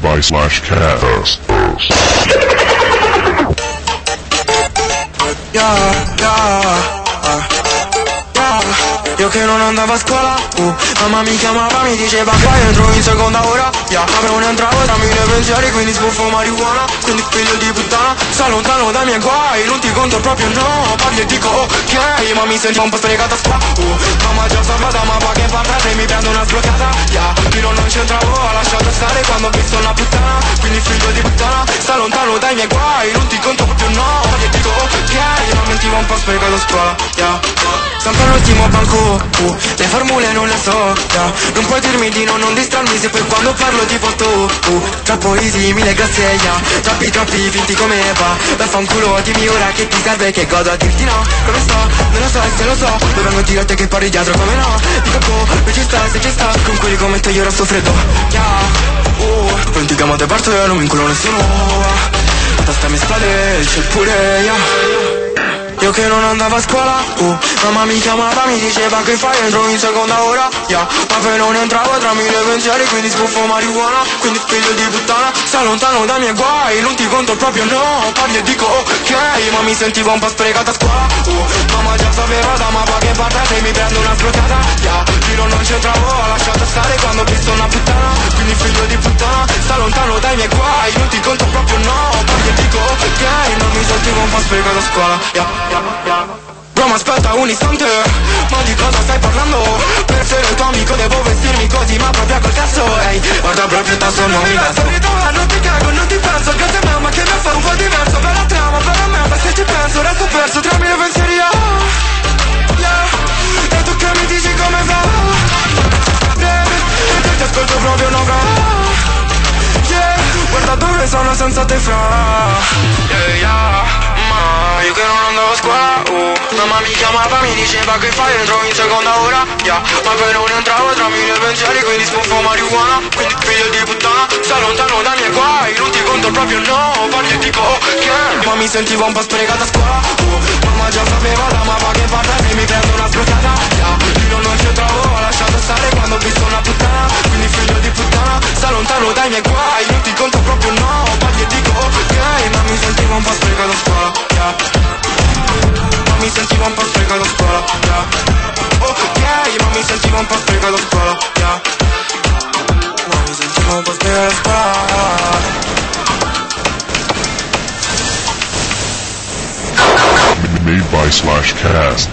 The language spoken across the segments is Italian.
made/cast. Io che non andavo a scuola, mamma mi chiamava, mi diceva che entro in seconda ora, ma non entravo tra mille pensieri, quindi sbuffo marijuana, quindi figlio di puttana, sta lontano dai miei guai, non ti conto proprio no, parli e dico ok, ma mi sento un po' sprecata a scuola, mamma già salvata, ma va che parla se mi prendo una sbloccata, io non c'entravo, ho lasciato stare quando ho visto una puttana, quindi figlio di puttana, sta lontano dai miei guai, non ti conto proprio no, parli e dico ok, ma mentivo un po' sprecata a scuola, sempre all'ultimo banco, le formule non le so, non puoi dirmi di no, non distrarmi se poi quando parlo ti porto, troppo easy, mille grazie, troppi finti come va, vaffanculo, dimmi ora che ti serve, che godo a dirti no, come sto, non lo so e se lo so, dove vengo a dire a te che parli dietro come no, dico non ci sta, se ci sta, con quelli come te io resto freddo, non ti chiamate parte, non mi inculo nessuno, la testa mi esplode, c'è pure, io che non andavo a scuola, mamma mi chiamava, mi diceva che fai, entro in seconda ora, ma poi non entravo tra mille pensieri, quindi sbuffo marijuana, quindi figlio di puttana, sta lontano dai miei guai, non ti conto proprio no, parli e dico ok, ma mi sentivo un po' sprecata a scuola, mamma già sapeva da ma che parte se mi prendo una sbloccata, io non c'entravo, ho lasciato stare quando ho visto una puttana, quindi figlio di puttana, sta lontano dai miei guai, non ti conto proprio no, parli e dico ok, ma mi sentivo un po' sprecata a scuola, Bro, ma aspetta un istante, ma di cosa stai parlando? Per essere il tuo amico devo vestirmi così, ma proprio col cazzo, ehi, guarda proprio il tasto, non mi penso. Non ti cago, non ti penso, grazie a me, ma che mi fa un po' diverso, per la trama, per la merda, se ci penso, resto perso tra mille pensieri, e tu che mi dici come va? E te ti ascolto proprio no, bro, guarda dove sono senza te fra, ma io che non andavo a scuola, mamma mi chiamava, mi diceva che fai, entro in seconda ora, ma poi non entravo tra mille pensieri, quindi sbuffo marijuana, quindi figlio di puttana, sta lontano dai miei guai, non ti conto proprio no, parli e dico ok, ma mi sentivo un po' sprecata a scuola, mamma già sapeva da ma che parte se mi prendo una sbloccata, io non c'entravo, ho lasciato stare quando ho visto una puttana, quindi figlio di puttana, sta lontano dai miei guai, non ti conto proprio no, parli e dico ok, ma mi sentivo un po' sprecata a scuola, ma mi sentivo un po' sprecata a scuola, ok, ma mi sentivo un po' sprecata a scuola, ma mi sentivo un po' sprecata a scuola. Made by/cast.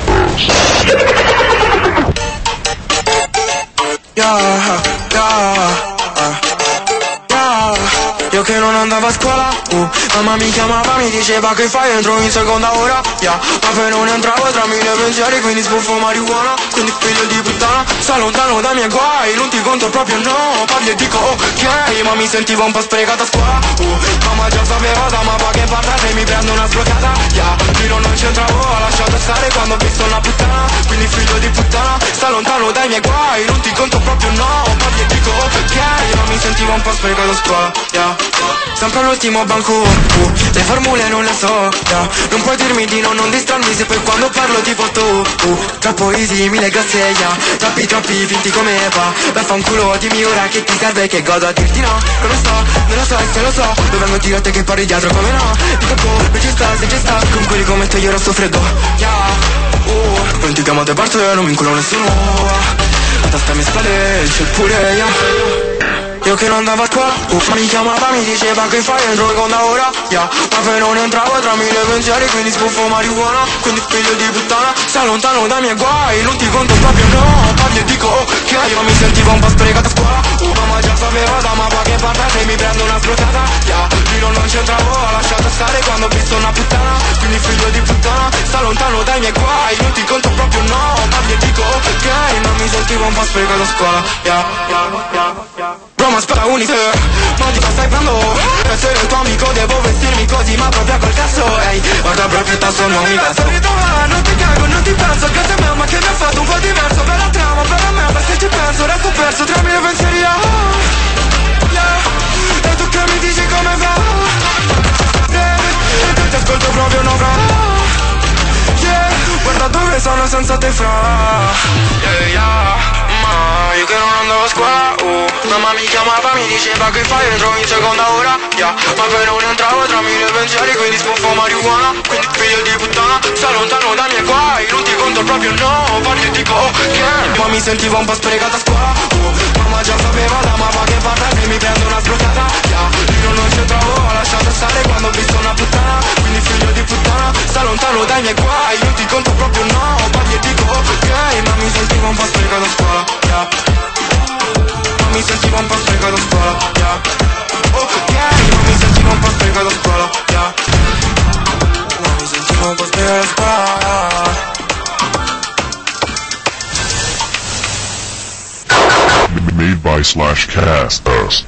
Io che non andavo a scuola, mamma mi chiamava, mi diceva che fai, entro in seconda ora, ma poi non entravo tra mille pensieri, quindi sbuffo marijuana, quindi figlio di puttana, sta lontano dai miei guai, non ti conto proprio no, parli e dico ok, ma mi sentivo un po' sprecata a scuola, mamma già sapeva da ma che parla se mi prendo una sbloccata, io non c'entravo, ho lasciato stare quando ho visto una puttana, quindi figlio di puttana, sta lontano dai miei guai, non ti conto proprio no, parli e dico ok, ma mi sentivo un po' sprecata a scuola, sempre all'ultimo banco, le formule non le so, non puoi dirmi di no, non distrarmi se poi quando parlo ti porto, troppo easy, mille grazie, troppi finti come va, vaffanculo, dimmi ora che ti serve, che godo a dirti no, come sto, non lo so e se lo so, dove vengo a dire a te che parli dietro come no, dico non ci sta, se ci sta, con quelli come te io resto freddo, non ti chiamate parte, non mi inculo nessuno, la testa mi esplode, c'è pure, io che non andavo a scuola, mi chiamava, mi diceva che fai, entro in seconda ora, ma poi non entravo tra mille pensieri, quindi sbuffo marijuana, quindi figlio di puttana, sta lontano dai miei guai, non ti conto proprio no, parli e dico ok, io mi sentivo un po' sprecata a scuola, mamma già sapeva da ma che parte se mi prendo una sbloccata, io non c'entravo, ho lasciato stare quando ho visto una puttana, quindi figlio di puttana, sta lontano dai miei guai, non ti conto proprio no, parli e dico ok, ma mi sentivo un po' sprecata a scuola, Bro, ma aspetta un istante, ma di cosa stai parlando? Per essere il tuo amico devo vestirmi così, ma proprio col cazzo, ehi, guarda proprio il tasto, non mi penso. Non ti cago, non ti penso, grazie a me, ma che mi ha fatto un po' diverso, per la trama, per la merda, se ci penso, resto perso tra mille pensieri, e tu che mi dici come va? E tu ti ascolto proprio no, bro, guarda dove sono senza te fra, ma io che non andavo a scuola, mamma mi chiamava, mi diceva che fai, entro in seconda ora, ma poi non entravo tra mille pensieri, quindi spuffo marijuana, quindi figlio di puttana, sta lontano dai miei guai, non ti conto proprio no, parli e dico ok, ma mi sentivo un po' sprecata a scuola, mamma già sapeva da ma che parla che mi prendo una sbloccata, io non c'entravo, ho lasciato stare quando ho visto una puttana, quindi figlio di puttana, sta lontano dai miei guai, non ti conto proprio no, parli e dico ok, ma mi sentivo un po' sprecata a scuola, ma mi sentivo un po' sprecata a scuola, ok, ma mi sentivo un po' sprecata a scuola, ma mi sentivo un po' sprecata a scuola. Made by /cast.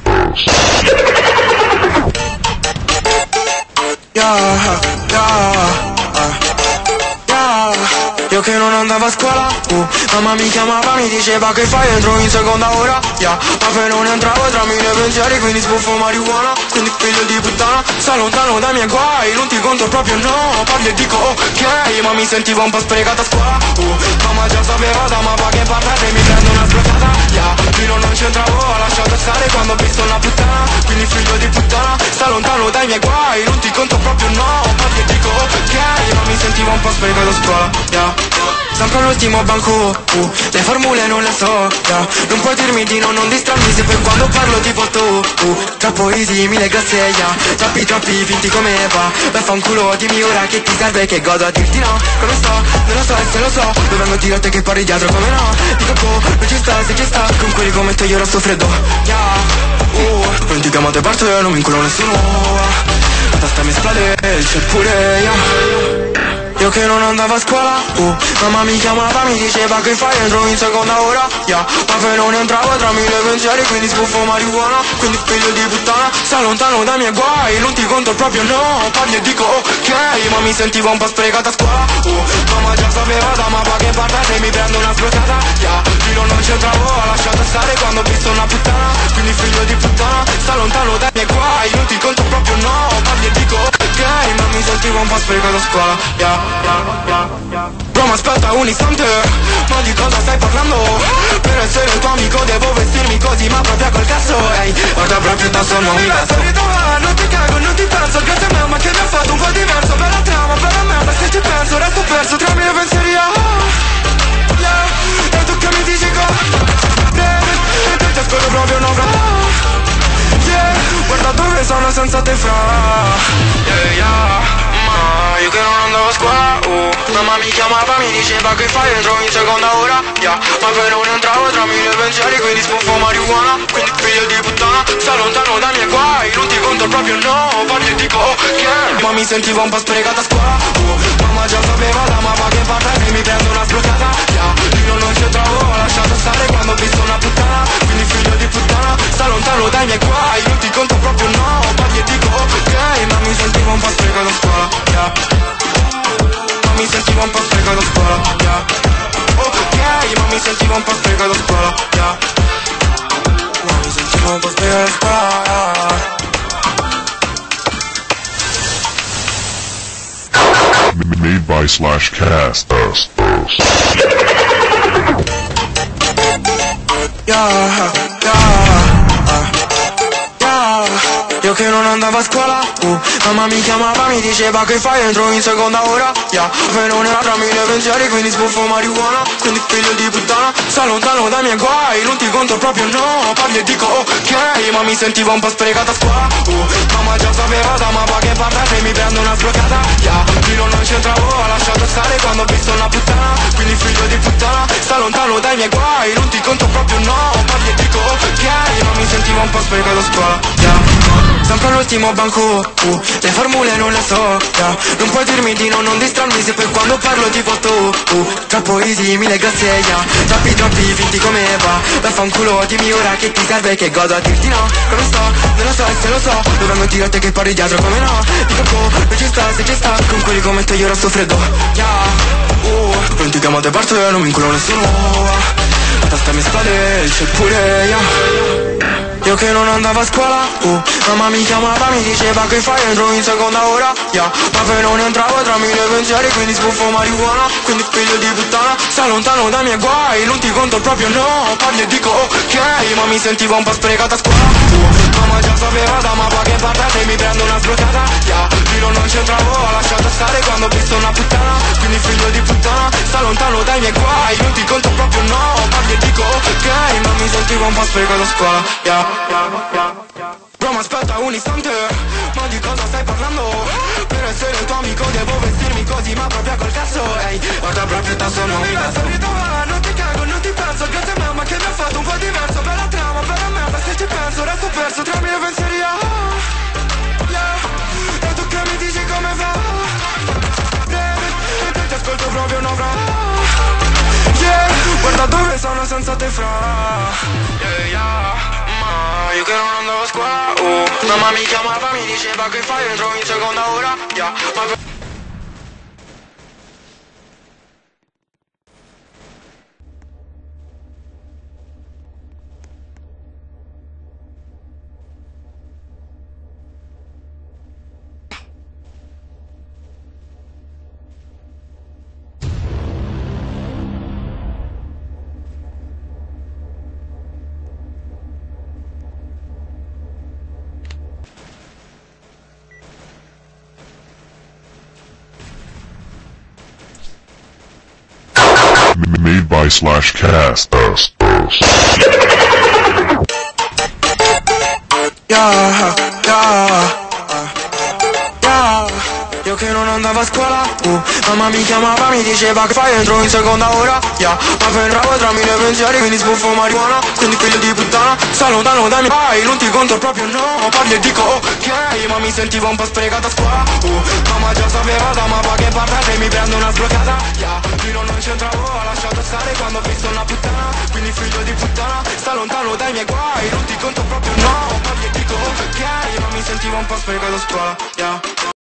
Io che non andavo a scuola, mamma mi chiamava, mi diceva che fai, entro in seconda ora, ma poi non entravo tra mille pensieri, quindi spuffo marijuana, quindi figlio di puttana, sta lontano dai miei guai, non ti conto proprio no, parli e dico ok, ma mi sentivo un po' sprecata a scuola, mamma già sapeva da mappa che parlare, mi prendo una sbloccata, io non c'entravo, ho lasciato stare quando ho visto una puttana, quindi figlio di puttana, sta lontano dai miei guai, non ti conto proprio no, parli e dico ok, ma mi sentivo un po' sprecata a scuola, sempre all'ultimo banco, le formule non le so, non puoi dirmi di no, non distrarmi se poi quando parlo tipo tu, troppo easy, mille grazie, troppi finti come va, beh fa un culo, dimmi ora che ti serve, che godo a dirti no, come sto, non lo so e se lo so, dove vengo a dire a te che parli dietro come no, dico non ci sta, se ci sta, con quelli come te io resto freddo, non ti chiamate parte, non mi inculo nessuno, la testa mi esplode, il c'è pure, io che non andavo a scuola, mamma mi chiamava, mi diceva che fai, entro in seconda ora, ma poi non entravo tra mille pensieri, quindi spuffo marijuana, quindi figlio di puttana, sta lontano dai miei guai, non ti conto proprio no, parli e dico ok, ma mi sentivo un po' sprecata a scuola, mamma già sapeva da mappa che parlare, mi prendo una sbloccata, io non c'entravo, ho lasciato stare quando ho visto una puttana, quindi figlio di puttana, sta lontano dai miei guai, non ti conto proprio no, parli e dico ok, ma mi sentivo un po' sprecata a scuola, bro ma aspetta un istante, ma di cosa stai parlando? Per essere il tuo amico devo vestirmi così, ma proprio col cazzo, ehi, guarda proprio da solo mi vesto. Non ti cago, non ti penso, grazie a me, ma che mi ha fatto un po' diverso, per la trama, per la merda, se ci penso, resto perso tra mille pensieri, e tu che mi dici e te ti ascolto proprio no, guarda dove sono senza te io che non andavo a scuola, mamma mi chiamava, mi diceva che fai, entro in seconda ora, ma poi non entravo tra mille pensieri, quindi spuffo marijuana, quindi figlio di puttana, sta lontano dai miei guai, non ti conto proprio no, parli e dico ok, ma mi sentivo un po' sprecata a scuola, mamma già sapeva da mappa che parlare, mi prendo una sbloccata, io non c'entravo, ho lasciato stare quando ho visto una puttana, quindi figlio di puttana, sta lontano dai miei guai, non ti conto proprio no, parli e dico ok, ma mi sentivo un po' sprecata a scuola, ma mi sentivo un po' sprecata a scuola, ok, ma mi sentivo un po' sprecata a scuola, ma mi sentivo un po' sprecata a scuola. Made by /cast. Io che non andavo a scuola, mamma mi chiamava, mi diceva che fai, entro in seconda ora, poi non era tra mille pensieri, quindi spuffo marijuana, quindi figlio di puttana, sta lontano dai miei guai, non ti conto proprio no, parli e dico ok, ma mi sentivo un po' sprecata a scuola, mamma già sapeva da mappa che parlare, mi prendo una sbloccata, io non c'entravo, ho lasciato stare quando ho visto una puttana, quindi figlio di puttana, sta lontano dai miei guai, non ti conto proprio no, parli e dico ok, ma mi sentivo un po' sprecata a scuola, sempre all'ultimo banco, le formule non le so, non puoi dirmi di no, non distrarmi se poi quando parlo tipo tu, troppo easy, mille grazie, troppi finti come va, beh fa un culo, dimmi ora che ti serve, che godo a dirti no, come sto, non lo so e se lo so, dove vengo a dire a te che parli dietro come no, dico non ci sta, se ci sta, con quelli come te io resto freddo, non ti chiamate parte, non mi inculo nessuno, lasciata sta mia strada, c'è pure io che non andavo a scuola, mamma mi chiamava, mi diceva che fai, entro in seconda ora, ma poi non entravo tra mille pensieri, quindi sbuffo marijuana, quindi figlio di puttana, stai lontano dai miei guai, non ti conto proprio no, parli e dico ok, ma mi sentivo un po' sprecata a scuola, mamma già sapeva da mappa che parte mi prendo una sbloccata, io non c'entravo, ho lasciato stare quando ho visto una puttana, quindi figlio di puttana, stai lontano dai miei guai, non ti conto proprio no, parli e dico ok, ma mi sentivo un po' sprecata a scuola, Bro, ma aspetta un istante, ma di cosa stai parlando? Per essere il tuo amico devo vestirmi così, ma proprio col cazzo, ehi, guarda proprio tasso non mi penso, non ti cago, non ti penso, grazie a mamma che mi ha fatto un po' diverso, bella trama, bella merda, se ci penso, resto perso tra i miei pensieri, e tu che mi dici come va? Ti ascolto proprio no fra, guarda dove sono senza te fra, io che non andavo a scuola, mamma mi chiamava, mi diceva che fai, entro in seconda ora, ma Made by /cast. Io che non andavo a scuola, mamma mi chiamava, mi diceva che fai, entro in seconda ora, ma poi entravo tra mille pensieri, quindi sbuffo marijuana, quindi figlio di puttana, stai lontano dai miei guai, non ti conto proprio no, parli e dico ok, ma mi sentivo un po' sprecata a scuola, mamma già sapeva da mappa che parte mi prendo una sbloccata, io non c'entravo, ho lasciato stare quando ho visto una puttana, quindi figlio di puttana, stai lontano dai miei guai, non ti conto proprio no, parli e dico ok, ma mi sentivo un po' sprecata a scuola,